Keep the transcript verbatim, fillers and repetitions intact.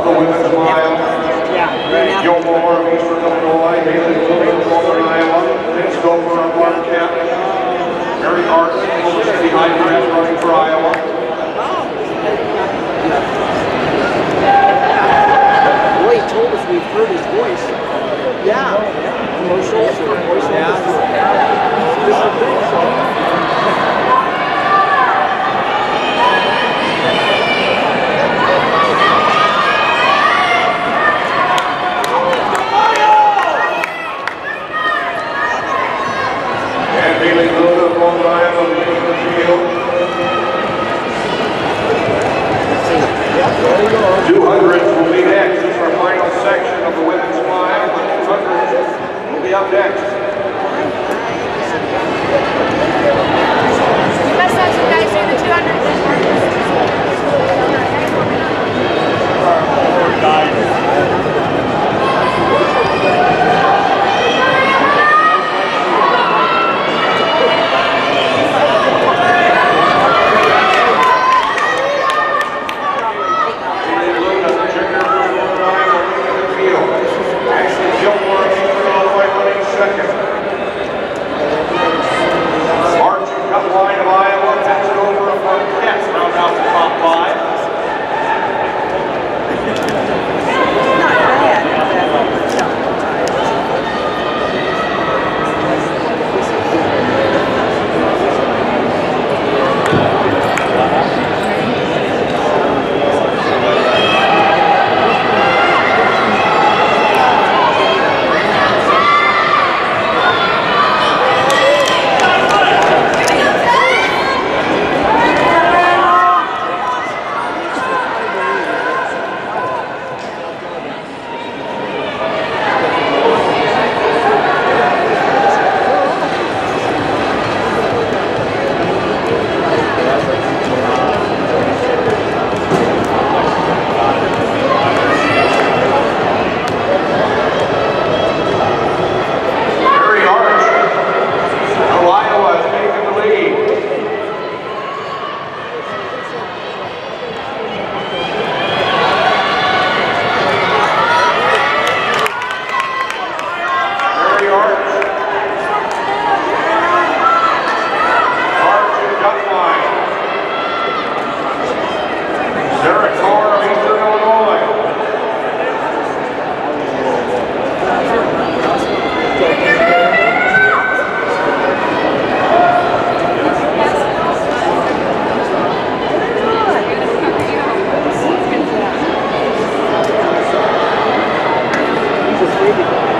of the women's mile. Yeah. Gilmore of Eastern Illinois, Haley Lewis of Northern Iowa, Vince Dover of Marquette, Mary Arden, Willow City Hydras running for Iowa. Boy, he told us we've heard his voice. Yeah. Commercials or voiceovers. Different things. Haley Lewis of Northern Iowa leading the field. two hundreds will be next. This is our final section of the women's mile. two hundreds will be up next. You must have some guys doing the two hundred. Thank you.